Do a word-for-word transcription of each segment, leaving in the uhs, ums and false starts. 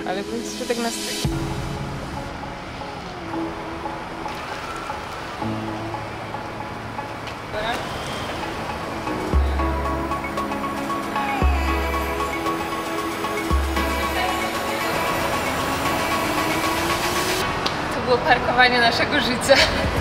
ale powiedz, że tak na styk. To było parkowanie naszego życia.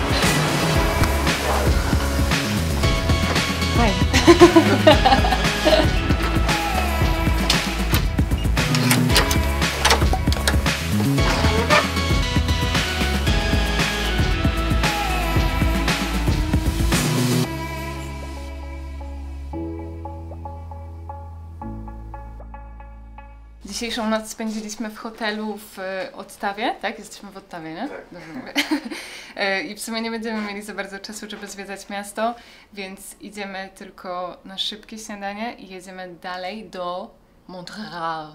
Dzisiejszą noc spędziliśmy w hotelu w Ottawie, tak? Jesteśmy w Ottawie, nie? Tak. Dobrze mówię. I w sumie nie będziemy mieli za bardzo czasu, żeby zwiedzać miasto, więc idziemy tylko na szybkie śniadanie i jedziemy dalej do Montreal.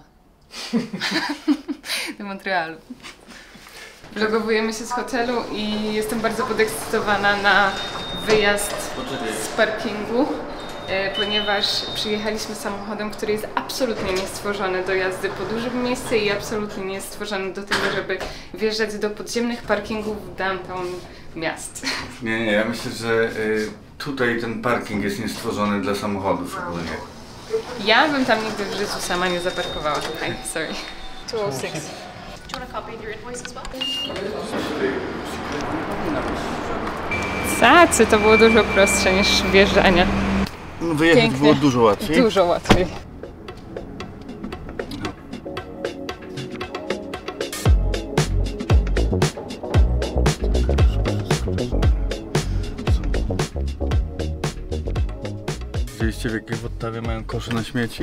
do Montrealu. Vlogowujemy się z hotelu i jestem bardzo podekscytowana na wyjazd z parkingu, ponieważ przyjechaliśmy samochodem, który jest absolutnie niestworzony do jazdy po dużym mieście i absolutnie nie jest stworzony do tego, żeby wjeżdżać do podziemnych parkingów w downtown miast. Nie, nie, ja myślę, że y, tutaj ten parking jest niestworzony dla samochodów ogólnie. Ja bym tam nigdy w życiu sama nie zaparkowała. Hi, sorry. two oh six. Do you want a copy of your invoice as well? Cacy, to było dużo prostsze niż wjeżdżanie. No, wyjechać Pięknie. było dużo łatwiej. Dużo łatwiej. Widzieliście, w jakiej w Ottawie mają kosze na śmieci?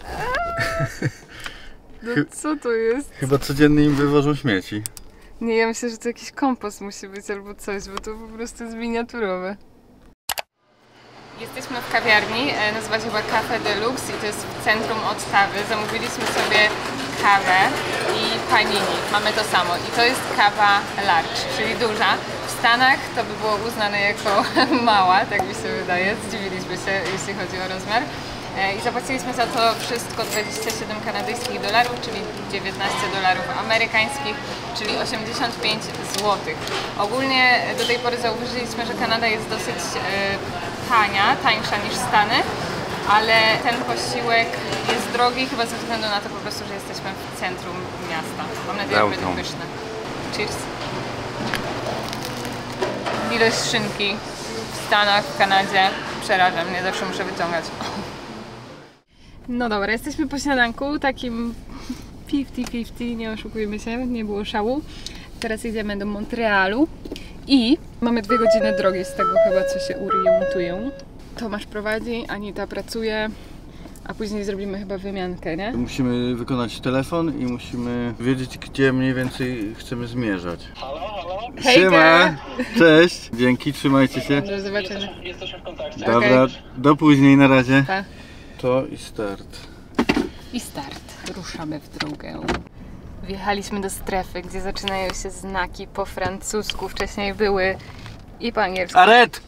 No co to jest? Chyba codziennie im wywożą śmieci. Nie, ja myślę, że to jakiś kompost musi być albo coś, bo to po prostu jest miniaturowe. Jesteśmy w kawiarni, nazywa się chyba Cafe Deluxe i to jest w centrum Ottawy. Zamówiliśmy sobie kawę i panini. Mamy to samo i to jest kawa large, czyli duża. W Stanach to by było uznane jako mała, tak mi się wydaje. Zdziwiliśmy się, jeśli chodzi o rozmiar. I zapłaciliśmy za to wszystko dwadzieścia siedem kanadyjskich dolarów, czyli dziewiętnaście dolarów amerykańskich, czyli osiemdziesiąt pięć złotych. Ogólnie do tej pory zauważyliśmy, że Kanada jest dosyć e, tania, tańsza niż Stany, ale ten posiłek jest drogi chyba ze względu na to po prostu, że jesteśmy w centrum miasta. Mam nadzieję, że będzie pyszne. Cheers! Ilość szynki w Stanach, w Kanadzie przeraża mnie, zawsze muszę wyciągać. No dobra, jesteśmy po śniadanku, takim pięćdziesiąt pięćdziesiąt, nie oszukujmy się, nie było szału. Teraz idziemy do Montrealu i mamy dwie godziny drogi z tego chyba, co się orientują. Tomasz prowadzi, Anita pracuje, a później zrobimy chyba wymiankę, nie? Musimy wykonać telefon i musimy wiedzieć, gdzie mniej więcej chcemy zmierzać. Halo, halo? Siema! Cześć! Dzięki, trzymajcie się. Do zobaczenia. Jesteśmy w kontakcie. Dobra, Okej. do później, na razie. Pa. To i start. I start. Ruszamy w drogę. Wjechaliśmy do strefy, gdzie zaczynają się znaki po francusku. Wcześniej były i po angielsku. Aret!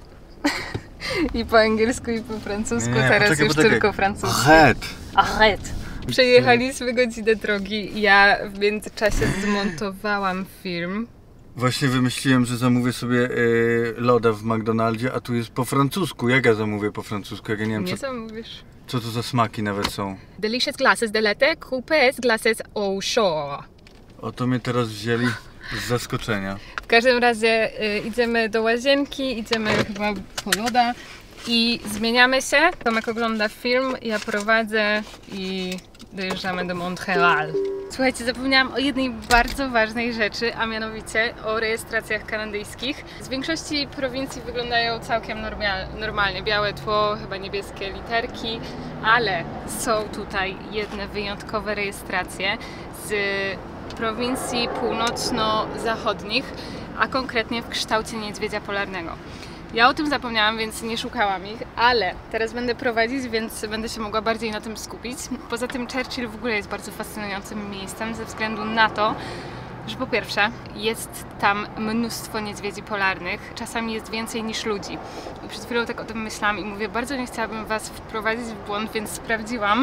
I po angielsku, i po francusku. Nie, Teraz poczekaj, już poczekaj. tylko francusku. Aret! Aret! Przejechaliśmy godzinę drogi. Ja w międzyczasie zmontowałam film. Właśnie wymyśliłem, że zamówię sobie y, loda w McDonaldzie, a tu jest po francusku. Jak ja zamówię po francusku? Jak ja nie wiem, Nie co, zamówisz. co to za smaki nawet są. Delicious glasses de latte, coupes glasses au chaud. Oto mnie teraz wzięli z zaskoczenia. W każdym razie y, idziemy do łazienki, idziemy chyba po loda i zmieniamy się. Tomek ogląda film, ja prowadzę i dojeżdżamy do Montreal. Słuchajcie, zapomniałam o jednej bardzo ważnej rzeczy, a mianowicie o rejestracjach kanadyjskich. Z większości prowincji wyglądają całkiem normal, normalnie. Białe tło, chyba niebieskie literki, ale są tutaj jedne wyjątkowe rejestracje z prowincji północno-zachodnich, a konkretnie w kształcie niedźwiedzia polarnego. Ja o tym zapomniałam, więc nie szukałam ich, ale teraz będę prowadzić, więc będę się mogła bardziej na tym skupić. Poza tym Churchill w ogóle jest bardzo fascynującym miejscem ze względu na to, że po pierwsze jest tam mnóstwo niedźwiedzi polarnych, czasami jest więcej niż ludzi. I przed chwilą tak o tym myślałam i mówię, bardzo nie chciałabym Was wprowadzić w błąd, więc sprawdziłam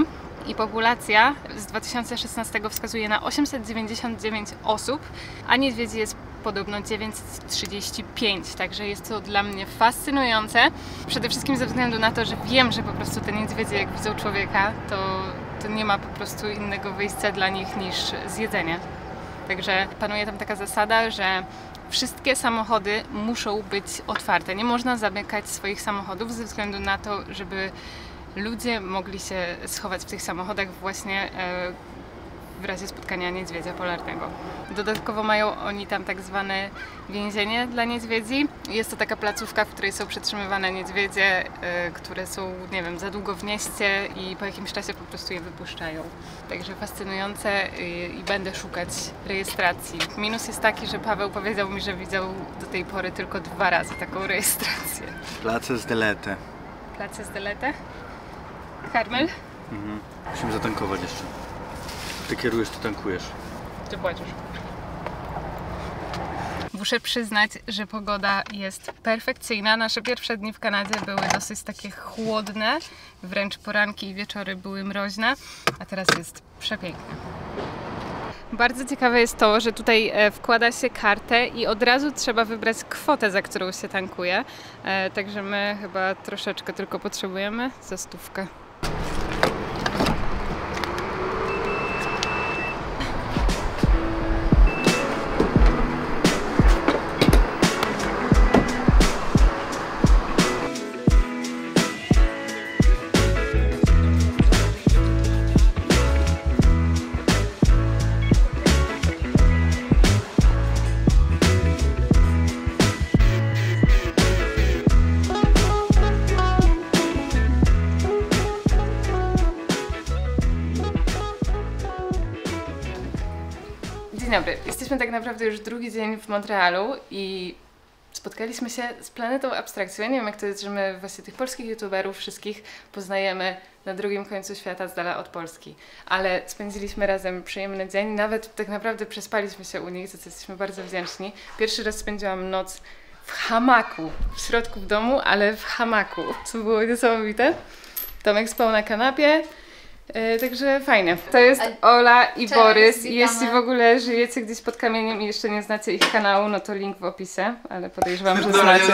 i populacja z dwa tysiące szesnastego wskazuje na osiemset dziewięćdziesiąt dziewięć osób, a niedźwiedzi jest podobno dziewięćset trzydzieści pięć, także jest to dla mnie fascynujące. Przede wszystkim ze względu na to, że wiem, że po prostu te niedźwiedzie jak widzą człowieka, to, to nie ma po prostu innego wyjścia dla nich niż zjedzenie. Także panuje tam taka zasada, że wszystkie samochody muszą być otwarte. Nie można zamykać swoich samochodów ze względu na to, żeby ludzie mogli się schować w tych samochodach właśnie w razie spotkania niedźwiedzia polarnego. Dodatkowo mają oni tam tak zwane więzienie dla niedźwiedzi. Jest to taka placówka, w której są przetrzymywane niedźwiedzie, które są, nie wiem, za długo w gnieździe i po jakimś czasie po prostu je wypuszczają. Także fascynujące i będę szukać rejestracji. Minus jest taki, że Paweł powiedział mi, że widział do tej pory tylko dwa razy taką rejestrację. Place z Delete. Place z Delete? Karmel? Mhm. Musimy zatankować jeszcze. Ty kierujesz, ty tankujesz. Ty płacisz. Muszę przyznać, że pogoda jest perfekcyjna. Nasze pierwsze dni w Kanadzie były dosyć takie chłodne, wręcz poranki i wieczory były mroźne, a teraz jest przepięknie. Bardzo ciekawe jest to, że tutaj wkłada się kartę i od razu trzeba wybrać kwotę, za którą się tankuje. Także my chyba troszeczkę tylko potrzebujemy za stówkę. Dzień dobry. Jesteśmy tak naprawdę już drugi dzień w Montrealu i spotkaliśmy się z Planetą Abstrakcji. Ja nie wiem jak to jest, że my właśnie tych polskich youtuberów wszystkich poznajemy na drugim końcu świata z dala od Polski. Ale spędziliśmy razem przyjemny dzień, nawet tak naprawdę przespaliśmy się u nich, za co jesteśmy bardzo wdzięczni. Pierwszy raz spędziłam noc w hamaku, w środku w domu, ale w hamaku, co było niesamowite. Tomek spał na kanapie. Yy, także fajnie. To jest Ola i Cześć, Borys. Witamy. Jeśli w ogóle żyjecie gdzieś pod kamieniem i jeszcze nie znacie ich kanału, no to link w opisie, ale podejrzewam, że znacie.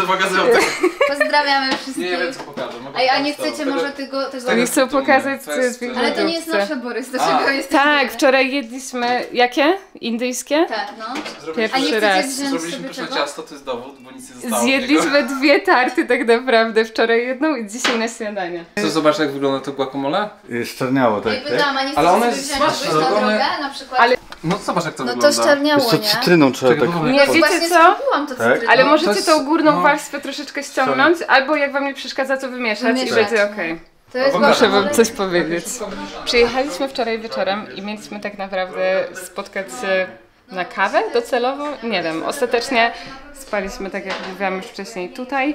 Pozdrawiamy wszystkich. Nie wiem co pokażę. Ej, a nie chcecie tego, może tego... tego... Oni chcą pokazać co jest w ich Ale to nie jest nasze, Borys, do czego jest. Tak, wczoraj jedliśmy... Jakie? Indyjskie? Tak, no. Pierwszy a nie raz. Zrobiliśmy pyszne ciasto, to jest dowód, bo nic nie zostało. Zjedliśmy dwie tarty tak naprawdę. Wczoraj jedną i dzisiaj na śniadanie. Co, zobacz jak wygląda to guacamole? Szczerniało, tak? Ej, wydałam, a nie Ale ona chcecie jest sobie wziąć smaczna, na ona- drogę, na przykład? Ale- No zobacz jak to No wygląda. to szczerniało, Wiesz co, nie? cytryną trzeba Czekaj, tak... bo- Nie, Ja wiecie właśnie co? spróbowałam to Tak? cytryną. Ale to możecie jest- tą górną no. warstwę troszeczkę ściągnąć, albo jak wam nie przeszkadza, to wymieszać i Wymieszać, będzie no. okej. To jest Muszę Muszę guacamole. wam coś powiedzieć. Przyjechaliśmy wczoraj wieczorem i mieliśmy tak naprawdę spotkać się na kawę docelowo. Nie wiem, ostatecznie spaliśmy, tak jak mówiłam już wcześniej, tutaj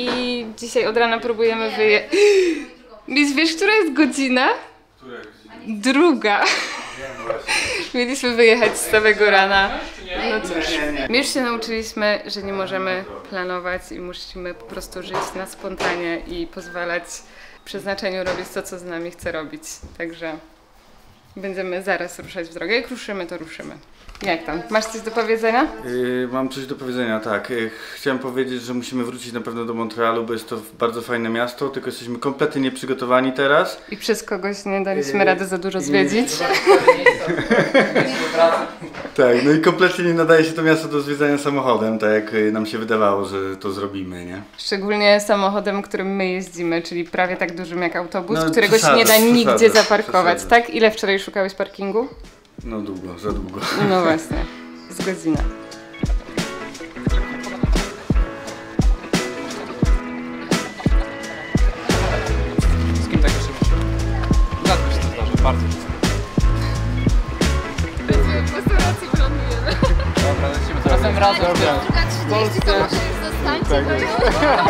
i dzisiaj od rana próbujemy wyjechać. Więc wiesz, która jest godzina? Druga. Mieliśmy wyjechać z samego rana. No cóż, my już się nauczyliśmy, że nie możemy planować i musimy po prostu żyć na spontanie i pozwalać przeznaczeniu robić to, co z nami chce robić. Także będziemy zaraz ruszać w drogę. Jak ruszymy, to ruszymy. Jak tam? Masz coś do powiedzenia? Yy, mam coś do powiedzenia, tak. Yy, chciałem powiedzieć, że musimy wrócić na pewno do Montrealu, bo jest to bardzo fajne miasto, tylko jesteśmy kompletnie nieprzygotowani teraz. I przez kogoś nie daliśmy rady za dużo zwiedzić. Tak, no i kompletnie nie nadaje się to miasto do zwiedzania samochodem, tak jak yy, nam się wydawało, że to zrobimy, nie? Szczególnie samochodem, którym my jeździmy, czyli prawie tak dużym jak autobus, No, którego się nie da przesada, nigdzie przesada, zaparkować, przesada. tak? Ile wczoraj szukałeś parkingu? No długo, za długo. No właśnie, z godzina. Z kim tak jeszcze myślę? Rzadko się to zdarza, bardzo często. W restauracji wylądujemy. Dobra, lecimy teraz razem. Druga trzydzieści to może już zostać. Zostańcie, bo już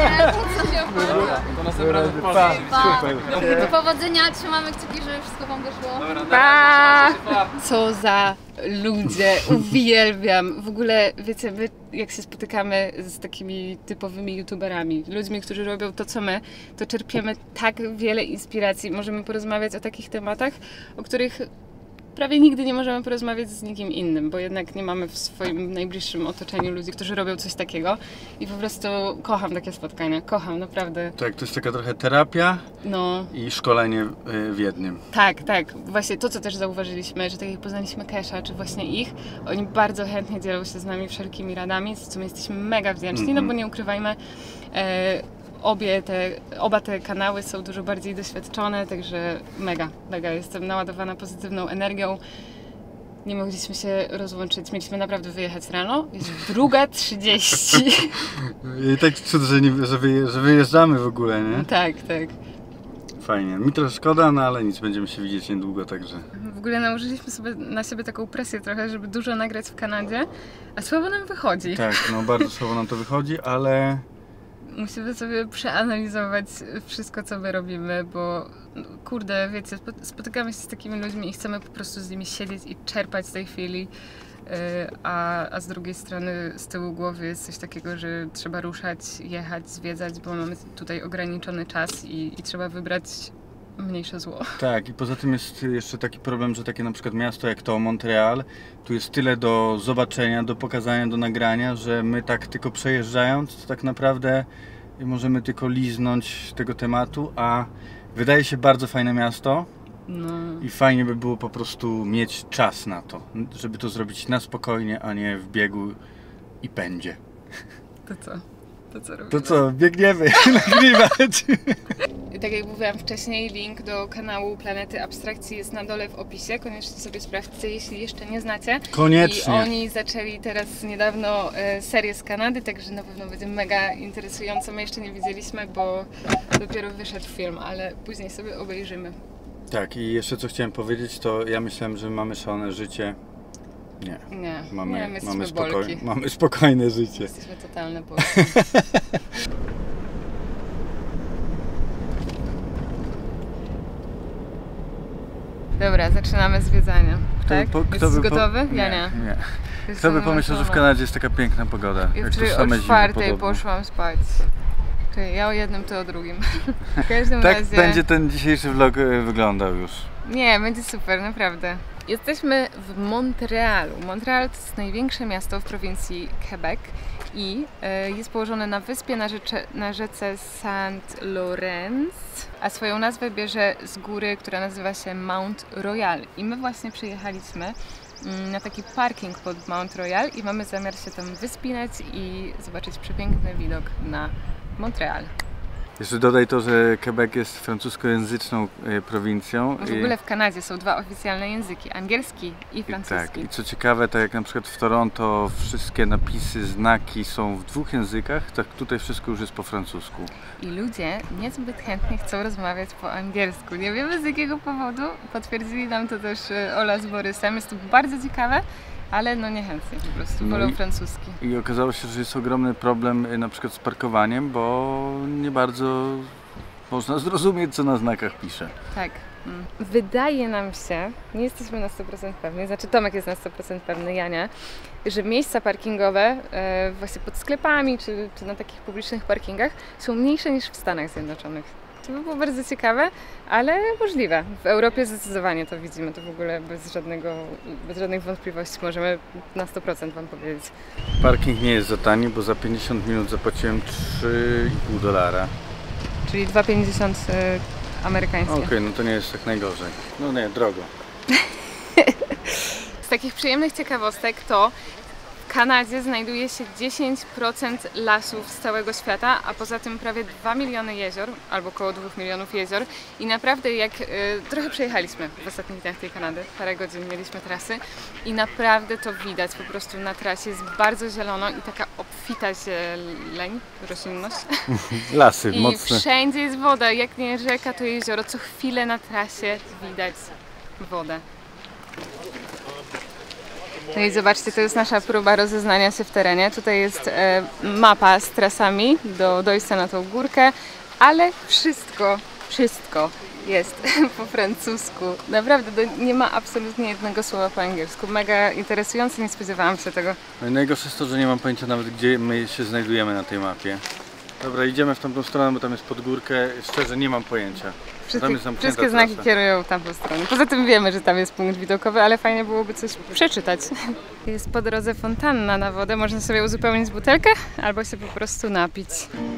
Dobra, to następnym razem w Polsce. Do powodzenia, trzymamy kciuki, żeby wszystko wam wyszło. Dobra, Pa! pa! Co za ludzie, uwielbiam. W ogóle, wiecie, my jak się spotykamy z takimi typowymi youtuberami, ludźmi, którzy robią to, co my, to czerpiemy tak wiele inspiracji. Możemy porozmawiać o takich tematach, o których prawie nigdy nie możemy porozmawiać z nikim innym, bo jednak nie mamy w swoim najbliższym otoczeniu ludzi, którzy robią coś takiego i po prostu kocham takie spotkania, kocham, naprawdę. Tak, to jest taka trochę terapia No, i szkolenie w jednym. tak, tak. Właśnie to, co też zauważyliśmy, że tak jak poznaliśmy Kesha, czy właśnie ich, oni bardzo chętnie dzielą się z nami wszelkimi radami, za co my jesteśmy mega wdzięczni, no bo nie ukrywajmy, e, obie te, oba te kanały są dużo bardziej doświadczone, także mega, mega. Jestem naładowana pozytywną energią. Nie mogliśmy się rozłączyć, mieliśmy naprawdę wyjechać rano, jest druga trzydzieści. I tak cud, że, nie, że, wyje, że wyjeżdżamy w ogóle, nie? Tak, tak. Fajnie. Mi trochę szkoda, no ale nic, będziemy się widzieć niedługo, także... W ogóle nałożyliśmy sobie na siebie taką presję trochę, żeby dużo nagrać w Kanadzie, a słabo nam wychodzi. Tak, no bardzo słabo nam to wychodzi, ale... Musimy sobie przeanalizować wszystko, co my robimy, bo no, kurde, wiecie, spotykamy się z takimi ludźmi i chcemy po prostu z nimi siedzieć i czerpać z tej chwili, yy, a, a z drugiej strony z tyłu głowy jest coś takiego, że trzeba ruszać, jechać, zwiedzać, bo mamy tutaj ograniczony czas i, i trzeba wybrać mniejsze zło. Tak, i poza tym jest jeszcze taki problem, że takie na przykład miasto jak to, Montreal, tu jest tyle do zobaczenia, do pokazania, do nagrania, że my tak tylko przejeżdżając, to tak naprawdę możemy tylko liznąć tego tematu, a wydaje się bardzo fajne miasto No. i fajnie by było po prostu mieć czas na to, żeby to zrobić na spokojnie, a nie w biegu i pędzie. To co? To co robimy? To co, biegniemy nagrywać. Tak jak mówiłam wcześniej, link do kanału Planety Abstrakcji jest na dole w opisie. Koniecznie sobie sprawdźcie, jeśli jeszcze nie znacie. Koniecznie. I oni zaczęli teraz niedawno e, serię z Kanady, także na pewno będzie mega interesująco. My jeszcze nie widzieliśmy, bo dopiero wyszedł film, ale później sobie obejrzymy. Tak, i jeszcze co chciałem powiedzieć, to ja myślałem, że mamy szalone życie. Nie. Nie, Mamy, nie, my jesteśmy mamy, spokoj, bolki. mamy spokojne życie. Jesteśmy totalne bolki. Dobra, zaczynamy zwiedzanie. Tak? po- Jesteś by po- gotowy? Nie, Ja nie. nie. Jestem Kto by pomyślał, że w zmęczona. Kanadzie jest taka piękna pogoda? I Jak tu wczoraj same o zimy czwartej podobno. poszłam spać. Czyli ja o jednym, ty o drugim. W każdym Tak razie... będzie ten dzisiejszy vlog e, wyglądał już. Nie, będzie super, naprawdę. Jesteśmy w Montrealu. Montreal to jest największe miasto w prowincji Quebec i e, jest położone na wyspie na, rzece, na rzece Saint Lawrence, a swoją nazwę bierze z góry, która nazywa się Mount Royal. I my właśnie przyjechaliśmy mm, na taki parking pod Mount Royal i mamy zamiar się tam wyspinać i zobaczyć przepiękny widok na Montreal. Jeszcze dodaj to, że Quebec jest francuskojęzyczną e, prowincją. W ogóle w Kanadzie są dwa oficjalne języki, angielski i I francuski. tak, i co ciekawe, tak jak na przykład w Toronto wszystkie napisy, znaki są w dwóch językach, tak tutaj wszystko już jest po francusku. I ludzie niezbyt chętnie chcą rozmawiać po angielsku. Nie wiemy z jakiego powodu. Potwierdzili nam to też e, Ola z Borysem. Jest to bardzo ciekawe, ale no niechętnie po prostu. No Wolą i- francuski. I okazało się, że jest ogromny problem e, na przykład z parkowaniem, bo nie bardzo można zrozumieć, co na znakach pisze. Tak. Mm. Wydaje nam się, nie jesteśmy na sto procent pewni, znaczy Tomek jest na sto procent pewny, ja nie, że miejsca parkingowe e, właśnie pod sklepami czy, czy na takich publicznych parkingach są mniejsze niż w Stanach Zjednoczonych. To by było bardzo ciekawe, ale możliwe. W Europie zdecydowanie to widzimy, to w ogóle bez żadnego, bez żadnych wątpliwości możemy na sto procent Wam powiedzieć. Parking nie jest za tani, bo za pięćdziesiąt minut zapłaciłem trzy i pół dolara. Czyli dwa pięćdziesiąt e, amerykańskie. Okej, no to nie jest tak najgorzej. No nie, drogo. Z takich przyjemnych ciekawostek to w Kanadzie znajduje się dziesięć procent lasów z całego świata, a poza tym prawie dwa miliony jezior, albo około dwóch milionów jezior. I naprawdę jak y, trochę przejechaliśmy w ostatnich dniach tej Kanady, parę godzin mieliśmy trasy i naprawdę to widać po prostu na trasie, jest bardzo zielono i taka obfita zieleń, roślinność. Lasy I mocne. wszędzie jest woda, jak nie rzeka, to jezioro, co chwilę na trasie widać wodę. No i zobaczcie, to jest nasza próba rozeznania się w terenie. Tutaj jest e, mapa z trasami do dojścia na tą górkę, ale wszystko, wszystko jest po francusku. Naprawdę do, nie ma absolutnie jednego słowa po angielsku. Mega interesujące, nie spodziewałam się tego. No i najgorsze jest to, że nie mam pojęcia nawet, gdzie my się znajdujemy na tej mapie. Dobra, idziemy w tamtą stronę, bo tam jest pod górkę. Szczerze nie mam pojęcia. Tam jest zamknięta Wszystkie znaki trasa. kierują w tamtą stronę. Poza tym wiemy, że tam jest punkt widokowy, ale fajnie byłoby coś przeczytać. Jest po drodze fontanna na wodę. Można sobie uzupełnić butelkę albo się po prostu napić.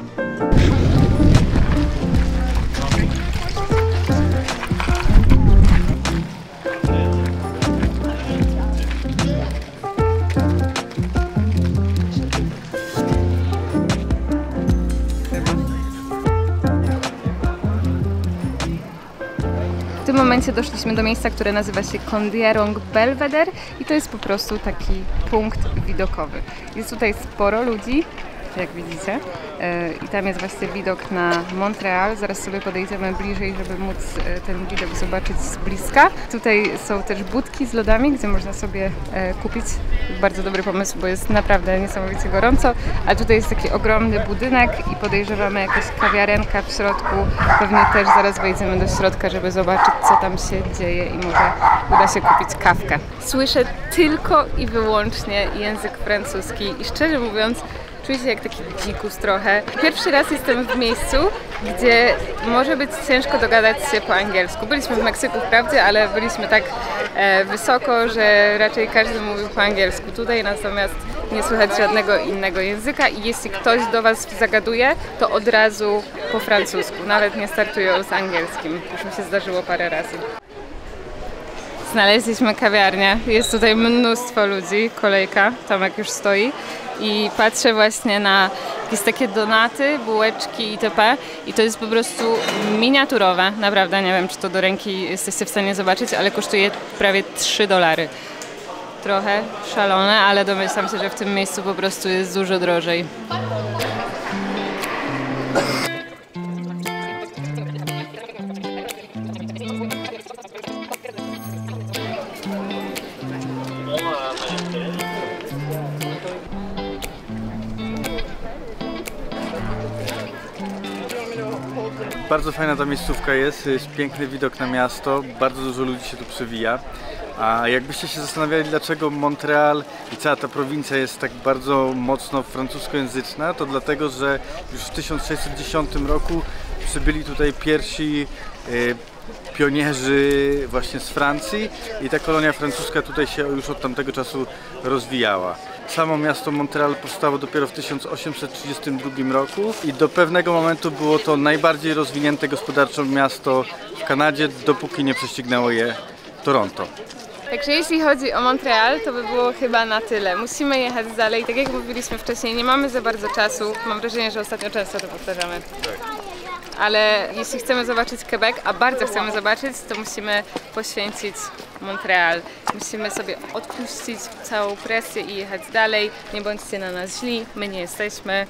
W tym momencie doszliśmy do miejsca, które nazywa się Kondiarong Belvedere i to jest po prostu taki punkt widokowy. Jest tutaj sporo ludzi, jak widzicie, i tam jest właśnie widok na Montreal. Zaraz sobie podejdziemy bliżej, żeby móc ten widok zobaczyć z bliska. Tutaj są też budki z lodami, gdzie można sobie kupić. Bardzo dobry pomysł, bo jest naprawdę niesamowicie gorąco. A tutaj jest taki ogromny budynek i podejrzewamy jakaś kawiarenka w środku. Pewnie też zaraz wejdziemy do środka, żeby zobaczyć, co tam się dzieje i może uda się kupić kawkę. Słyszę tylko i wyłącznie język francuski i szczerze mówiąc, czuję się jak taki dzikus trochę. Pierwszy raz jestem w miejscu, gdzie może być ciężko dogadać się po angielsku. Byliśmy w Meksyku wprawdzie, ale byliśmy tak e, wysoko, że raczej każdy mówił po angielsku. Tutaj natomiast nie słychać żadnego innego języka i jeśli ktoś do Was zagaduje, to od razu po francusku. Nawet nie startują z angielskim. Już mi się zdarzyło parę razy. Znaleźliśmy kawiarnię. Jest tutaj mnóstwo ludzi, kolejka, Tomek już stoi. I patrzę właśnie na jakieś takie donaty, bułeczki itp. I to jest po prostu miniaturowe. Naprawdę nie wiem, czy to do ręki jesteście w stanie zobaczyć, ale kosztuje prawie trzy dolary. Trochę szalone, ale domyślam się, że w tym miejscu po prostu jest dużo drożej. Bardzo fajna ta miejscówka jest, jest piękny widok na miasto, bardzo dużo ludzi się tu przewija. A jakbyście się zastanawiali, dlaczego Montreal i cała ta prowincja jest tak bardzo mocno francuskojęzyczna, to dlatego, że już w tysiąc sześćset dziesiątym roku przybyli tutaj pierwsi y, pionierzy właśnie z Francji i ta kolonia francuska tutaj się już od tamtego czasu rozwijała. Samo miasto Montreal powstało dopiero w tysiąc osiemset trzydziestym drugim roku i do pewnego momentu było to najbardziej rozwinięte gospodarczo miasto w Kanadzie, dopóki nie prześcignęło je Toronto. Także jeśli chodzi o Montreal, to by było chyba na tyle. Musimy jechać dalej. Tak jak mówiliśmy wcześniej, nie mamy za bardzo czasu. Mam wrażenie, że ostatnio często to powtarzamy. Ale jeśli chcemy zobaczyć Quebec, a bardzo chcemy zobaczyć, to musimy poświęcić Montreal. Musimy sobie odpuścić całą presję i jechać dalej. Nie bądźcie na nas źli, my nie jesteśmy.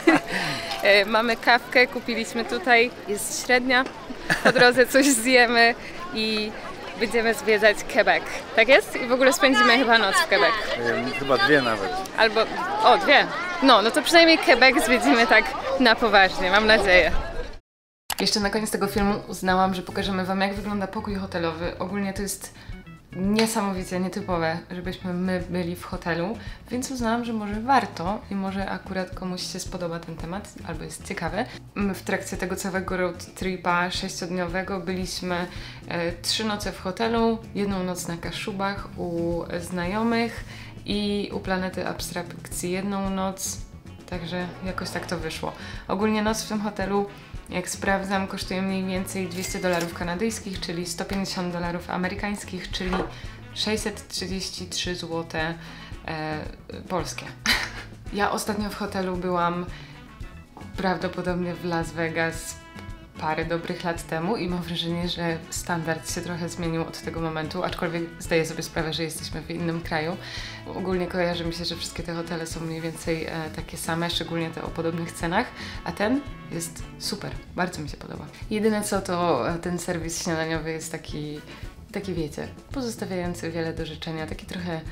Mamy kawkę, kupiliśmy tutaj, jest średnia. Po drodze coś zjemy i będziemy zwiedzać Quebec. Tak jest? I w ogóle spędzimy chyba noc w Quebec. Chyba dwie nawet. Albo, o dwie. No, no to przynajmniej Quebec zwiedzimy tak na poważnie, mam nadzieję. Jeszcze na koniec tego filmu uznałam, że pokażemy Wam, jak wygląda pokój hotelowy. Ogólnie to jest niesamowicie nietypowe, żebyśmy my byli w hotelu, więc uznałam, że może warto i może akurat komuś się spodoba ten temat, albo jest ciekawy. My w trakcie tego całego road tripa sześciodniowego byliśmy e, trzy noce w hotelu, jedną noc na Kaszubach u znajomych i u Planety Abstrakcji jedną noc, także jakoś tak to wyszło. Ogólnie noc w tym hotelu, jak sprawdzam, kosztuje mniej więcej dwieście dolarów kanadyjskich, czyli sto pięćdziesiąt dolarów amerykańskich, czyli sześćset trzydzieści trzy złote e, polskie. Ja ostatnio w hotelu byłam prawdopodobnie w Las Vegas parę dobrych lat temu i mam wrażenie, że standard się trochę zmienił od tego momentu, aczkolwiek zdaję sobie sprawę, że jesteśmy w innym kraju. Ogólnie kojarzy mi się, że wszystkie te hotele są mniej więcej e, takie same, szczególnie te o podobnych cenach, a ten jest super, bardzo mi się podoba. Jedyne co, to ten serwis śniadaniowy jest taki, taki wiecie, pozostawiający wiele do życzenia, taki trochę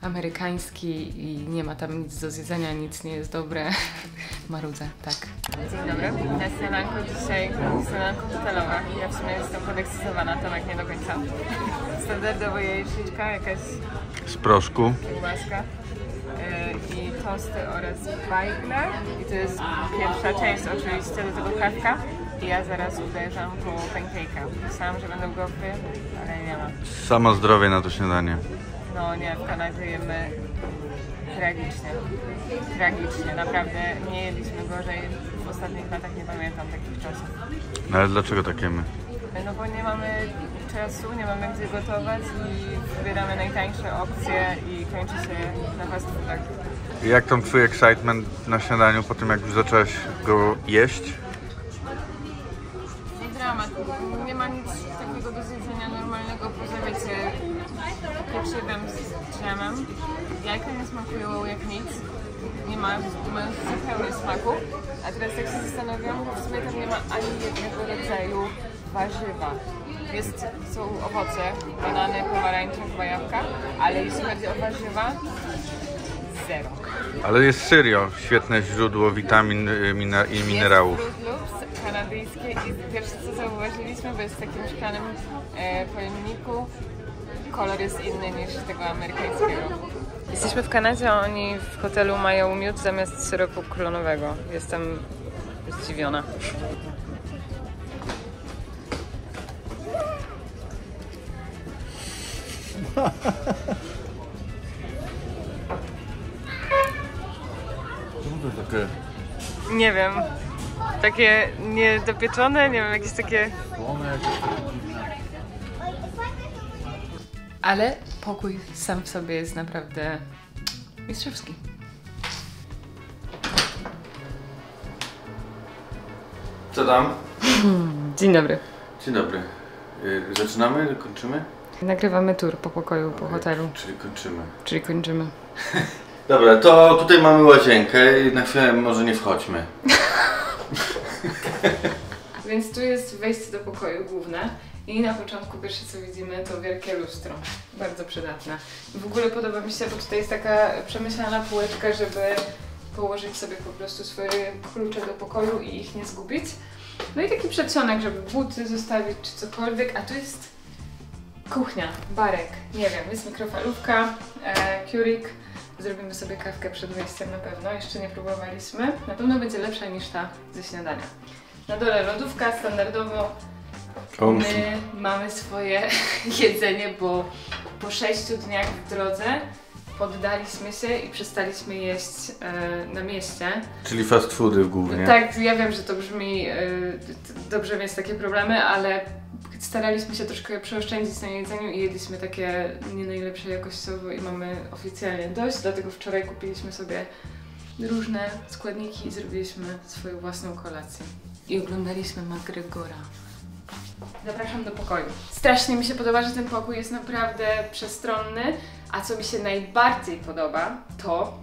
amerykański i nie ma tam nic do zjedzenia, nic nie jest dobre. Marudzę, tak. Dzień dobry. Na śniadanko dzisiaj śniadanko hotelowe. Ja w sumie jestem podekscytowana, Tomek nie do końca. Standardowo jajeczniczka, jakaś Z proszku. kiełbaska yy, i tosty oraz bajgle. I to jest pierwsza część oczywiście, do tego kawka. I ja zaraz uderzam po pancake'a. Myślałam, że będą gofry, ale nie ma. Samo zdrowie na to śniadanie. No nie, w Kanadzie jemy tragicznie. Tragicznie, naprawdę nie jedliśmy gorzej. W ostatnich latach nie pamiętam takich czasów. No ale dlaczego tak jemy? No bo nie mamy czasu, nie mamy gdzie gotować i wybieramy najtańsze opcje i kończy się na fast foodach. Jak tam twój excitement na śniadaniu po tym, jak już zaczęłaś go jeść? Dramat. Nie ma nic takiego do zjedzenia normalnego poza, wiecie, pieczywem z dżemem. Jajka nie smakują jak nic. Nie ma, mają zupełnie smaku. A teraz jak się zastanawiam, bo w sumie tam nie ma ani jednego rodzaju warzywa. Jest, są owoce, banany, pomarańcze, chyba jabłka, ale jeśli chodzi o warzywa, zero. Ale jest serio świetne źródło witamin mina i minerałów. Jest Fruit Loops kanadyjskie i pierwsze co zauważyliśmy, bo jest w takim szklanym e, pojemniku, kolor jest inny niż tego amerykańskiego. Jesteśmy w Kanadzie, a oni w hotelu mają miód zamiast syropu klonowego. Jestem zdziwiona. Takie... Nie wiem, takie niedopieczone, nie wiem, jakieś takie... Ale pokój sam w sobie jest naprawdę mistrzowski. Co tam? Dzień dobry. Dzień dobry. Zaczynamy? Kończymy? Nagrywamy tour po pokoju, po hotelu. Czyli kończymy. Czyli kończymy. Dobra, to tutaj mamy łazienkę i na chwilę może nie wchodźmy. Więc tu jest wejście do pokoju główne i na początku pierwsze co widzimy to wielkie lustro. Bardzo przydatne. W ogóle podoba mi się, bo tutaj jest taka przemyślana półeczka, żeby położyć sobie po prostu swoje klucze do pokoju i ich nie zgubić. No i taki przedsionek, żeby buty zostawić czy cokolwiek, a tu jest kuchnia, barek, nie wiem, jest mikrofalówka, e, Keurig. Zrobimy sobie kawkę przed wyjściem na pewno, jeszcze nie próbowaliśmy. Na pewno będzie lepsza niż ta ze śniadania. Na dole lodówka, standardowo my mamy swoje jedzenie, bo po sześciu dniach w drodze poddaliśmy się i przestaliśmy jeść e, na mieście. Czyli fast foody głównie. Tak, ja wiem, że to brzmi, e, dobrze mieć takie problemy, ale staraliśmy się troszkę przeoszczędzić na jedzeniu i jedliśmy takie nie najlepsze jakościowo i mamy oficjalnie dość, dlatego wczoraj kupiliśmy sobie różne składniki i zrobiliśmy swoją własną kolację. I oglądaliśmy MacGregora. Zapraszam do pokoju. Strasznie mi się podoba, że ten pokój jest naprawdę przestronny, a co mi się najbardziej podoba, to...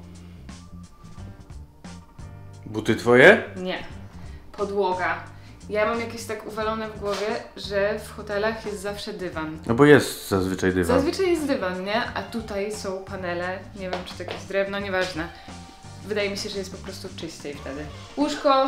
Buty twoje? Nie. Podłoga. Ja mam jakieś tak uwalone w głowie, że w hotelach jest zawsze dywan. No bo jest zazwyczaj dywan. Zazwyczaj jest dywan, nie? A tutaj są panele, nie wiem czy to jakieś drewno, nieważne. Wydaje mi się, że jest po prostu czyściej wtedy. Łóżko...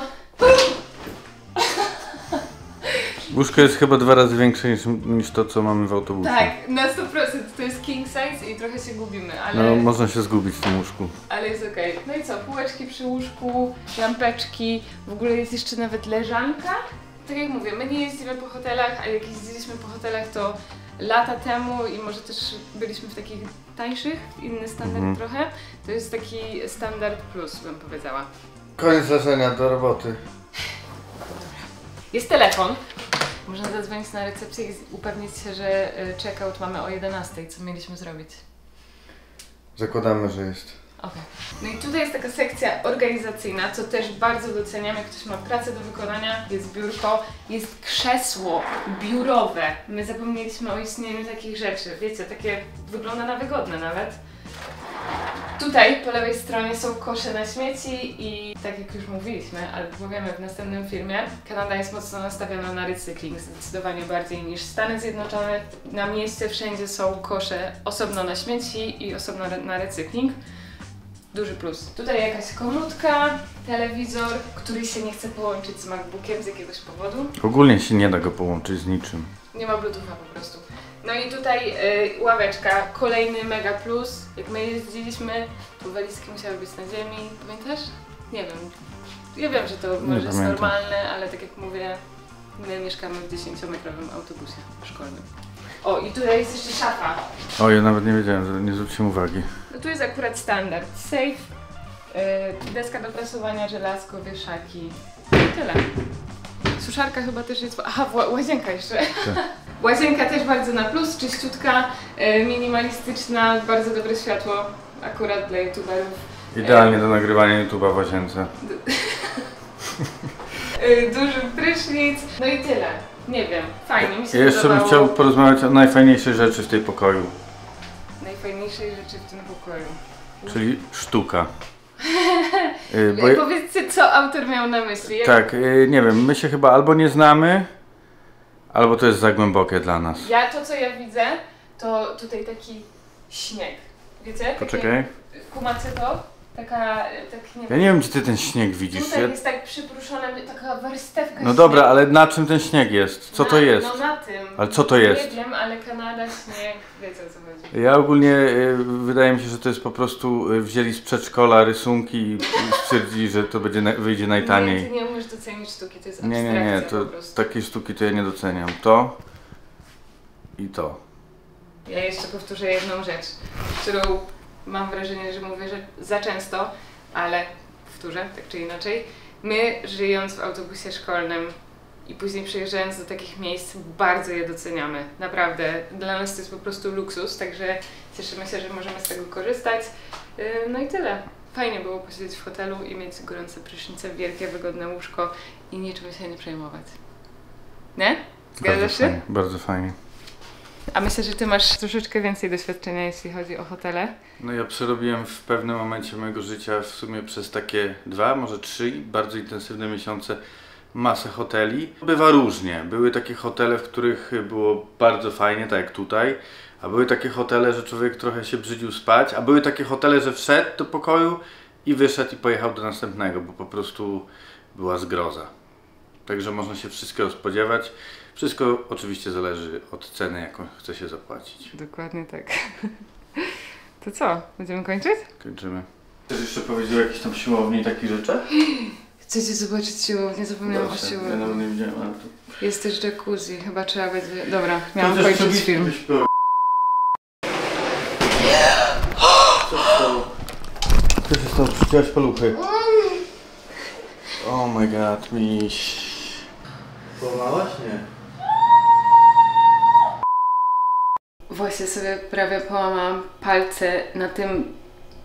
Łóżko jest chyba dwa razy większe niż, niż to, co mamy w autobusie. Tak, na sto procent to jest king size i trochę się gubimy, ale... No, można się zgubić w tym łóżku. Ale jest okej. Okay. No i co, półeczki przy łóżku, lampeczki, w ogóle jest jeszcze nawet leżanka. Tak jak mówię, my nie jeździmy po hotelach, a jak jeździliśmy po hotelach to lata temu i może też byliśmy w takich tańszych, inny standard mhm. trochę. To jest taki standard plus, bym powiedziała. Koniec leżenia, do roboty. Jest telefon. Można zadzwonić na recepcję i upewnić się, że checkout mamy o jedenastej. Co mieliśmy zrobić? Zakładamy, że jest. Okay. No i tutaj jest taka sekcja organizacyjna, co też bardzo doceniam, jak ktoś ma pracę do wykonania. Jest biurko, jest krzesło biurowe. My zapomnieliśmy o istnieniu takich rzeczy. Wiecie, takie wygląda na wygodne nawet. Tutaj po lewej stronie są kosze na śmieci i tak jak już mówiliśmy, albo powiemy w następnym filmie, Kanada jest mocno nastawiona na recykling, zdecydowanie bardziej niż Stany Zjednoczone. Na mieście wszędzie są kosze osobno na śmieci i osobno na recykling. Duży plus. Tutaj jakaś komórka, telewizor, który się nie chce połączyć z MacBookiem z jakiegoś powodu. Ogólnie się nie da go połączyć z niczym. Nie ma Bluetootha po prostu. No i tutaj y, ławeczka, kolejny mega plus. Jak my jeździliśmy, to walizki musiały być na ziemi. Pamiętasz? Nie wiem. Ja wiem, że to może jest normalne, ale tak jak mówię, my mieszkamy w dziesięciometrowym autobusie szkolnym. O, i tutaj jest jeszcze szafa. O, ja nawet nie wiedziałem, nie zwróciłem uwagi. No tu jest akurat standard. Safe, yy, deska do prasowania, żelazko, wieszaki i tyle. Suszarka chyba też jest... Aha, łazienka jeszcze. Tak. Łazienka też bardzo na plus, czyściutka, yy, minimalistyczna, bardzo dobre światło, akurat dla youtuberów. Idealnie do nagrywania YouTube'a w łazience. yy, duży prysznic, no i tyle. Nie wiem, fajnie, mi się Ja jeszcze podobało. bym chciał porozmawiać o najfajniejszej rzeczy w tej pokoju. Najfajniejszej rzeczy w tym pokoju. Czyli sztuka. Yy, bo... Powiedzcie, co autor miał na myśli. Jak... Tak, yy, nie wiem, my się chyba albo nie znamy, albo to jest za głębokie dla nas. Ja to, co ja widzę, to tutaj taki śnieg. Wiecie? Poczekaj. Takie, kumacie to? Taka, tak nie Ja wiem. nie wiem, gdzie ty ten śnieg widzisz. Tutaj Ja... jest tak przypruszona, taka warstewka. No dobra, śniegu. ale na czym ten śnieg jest? Co na, to jest? No na tym. Ale co to jest? Nie wiem, ale Kanada, śnieg, wiecie o co chodzi. Ja ogólnie y, wydaje mi się, że to jest po prostu y, wzięli z przedszkola rysunki i, i stwierdzili, że to będzie na, wyjdzie najtaniej. Nie, ty nie umiesz docenić sztuki, to jest Nie, abstrakcja nie, nie, to po prostu. takiej sztuki to ja nie doceniam. To i to. Ja jeszcze powtórzę jedną rzecz, którą mam wrażenie, że mówię że za często, ale powtórzę, tak czy inaczej. My, żyjąc w autobusie szkolnym i później przyjeżdżając do takich miejsc, bardzo je doceniamy. Naprawdę. Dla nas to jest po prostu luksus, także cieszymy się, że możemy z tego korzystać. No i tyle. Fajnie było posiedzieć w hotelu i mieć gorące prysznice, wielkie, wygodne łóżko i niczym się nie przejmować. Nie? Zgadzasz się? Fajnie, bardzo fajnie. A myślę, że ty masz troszeczkę więcej doświadczenia, jeśli chodzi o hotele. No ja przerobiłem w pewnym momencie mojego życia w sumie przez takie dwa, może trzy bardzo intensywne miesiące masę hoteli. Bywa różnie. Były takie hotele, w których było bardzo fajnie, tak jak tutaj, a były takie hotele, że człowiek trochę się brzydził spać, a były takie hotele, że wszedł do pokoju i wyszedł i pojechał do następnego, bo po prostu była zgroza. Także można się wszystkiego spodziewać. Wszystko oczywiście zależy od ceny, jaką chce się zapłacić. Dokładnie tak. To co? Będziemy kończyć? Kończymy. Chcesz jeszcze powiedzieć o jakiejś tam siłowni i takich rzeczach? Chcecie zobaczyć siłownię? Zapomniałam o siłowni. Ja nawet nie widziałem, ale to... Jest też jacuzzi, chyba trzeba będzie... Dobra, miałam kończyć film. Co się stało? Co się stało? Przyciąłeś paluchy. Oh my god, miś. Połamałaś? Nie. Właśnie sobie prawie połamałam palce na tym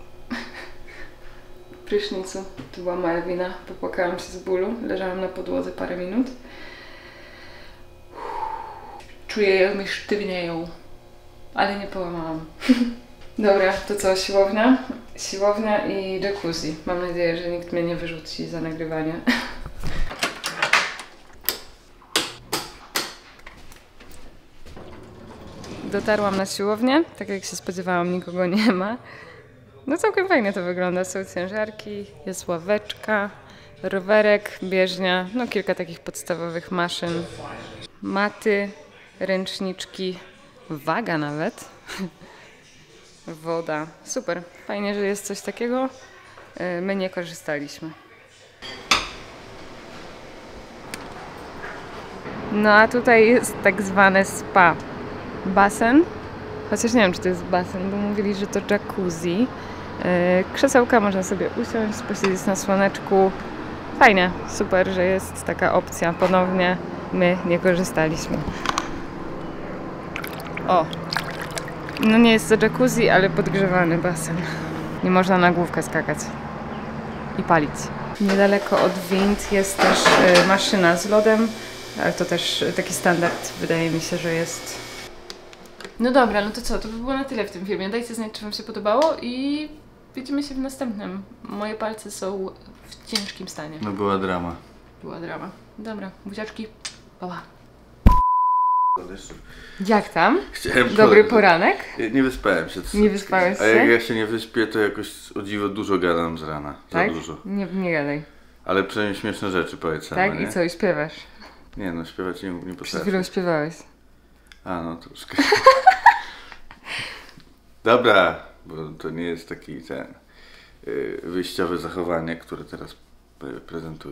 prysznicu. To była moja wina. Popłakałam się z bólu. Leżałam na podłodze parę minut. Czuję, jak mi sztywnieją. Ale nie połamałam. Dobra, to co? Siłownia? Siłownia i jacuzzi. Mam nadzieję, że nikt mnie nie wyrzuci za nagrywanie. Dotarłam na siłownię, tak jak się spodziewałam, nikogo nie ma. No całkiem fajnie to wygląda, są ciężarki, jest ławeczka, rowerek, bieżnia, no kilka takich podstawowych maszyn, maty, ręczniczki, waga nawet, woda, super, fajnie, że jest coś takiego, my nie korzystaliśmy. No a tutaj jest tak zwane spa. Basen, chociaż nie wiem, czy to jest basen, bo mówili, że to jacuzzi. Yy, krzesełka, można sobie usiąść, posiedzieć na słoneczku. Fajnie, super, że jest taka opcja. Ponownie my nie korzystaliśmy. O! No nie jest to jacuzzi, ale podgrzewany basen. Nie można na główkę skakać i palić. Niedaleko od wind jest też yy, maszyna z lodem, ale to też taki standard, wydaje mi się, że jest. No dobra, no to co? To by było na tyle w tym filmie. Dajcie znać, czy wam się podobało i widzimy się w następnym. Moje palce są w ciężkim stanie. No była drama. Była drama. Dobra, buziaczki. Pa. Jeszcze. Jak tam? Chciałem Dobry powiedzieć. poranek? Nie wyspałem się. Nie wyspałeś A jak się? ja się nie wyśpię, to jakoś o dziwo dużo gadam z rana. Tak? Za dużo. Nie, nie gadaj. Ale przynajmniej śmieszne rzeczy powiedz sama, Tak? nie? I co? I śpiewasz? Nie no, śpiewać nie, nie Przed potrafię. chwilą śpiewałeś. A no, troszkę. Dobra, bo to nie jest taki ten yy, wyjściowe zachowanie, które teraz yy, prezentuję.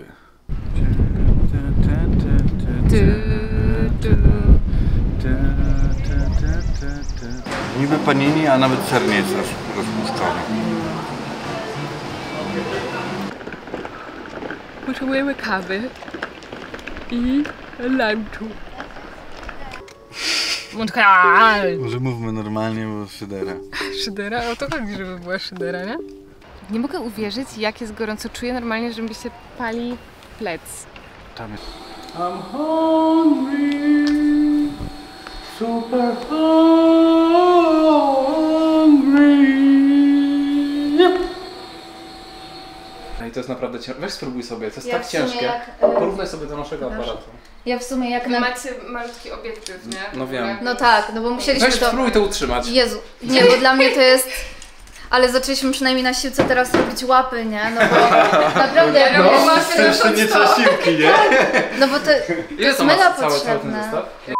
Niby panini, a nawet ser nie jest roz, rozpuszczony. Potrzebujemy kawy i lunchu. Montreal! Może mówmy normalnie, bo szydera. Szydera? O to chodzi, żeby była szydera, nie? Nie mogę uwierzyć, jak jest gorąco. Czuję normalnie, że mi się pali plec. Tam jest. I'm hungry, super hungry. No i to jest naprawdę ciężkie. Weź spróbuj sobie, to jest Ja tak w sumie ciężkie. jak, e, Porównaj sobie do naszego aparatu. Ja w sumie jak Wy na... macie malutki obiektyw, nie? No wiem. No tak, no bo musieliśmy Weź to... spróbuj to utrzymać. Jezu, nie, bo dla mnie to jest... Ale zaczęliśmy przynajmniej na siłce teraz robić łapy, nie? No bo naprawdę... Ja robię łapy Jeszcze nie robiąc to. zasiłki, nie? No bo to, to Ile jest to ma mega cały, cały ten potrzebne. zestaw?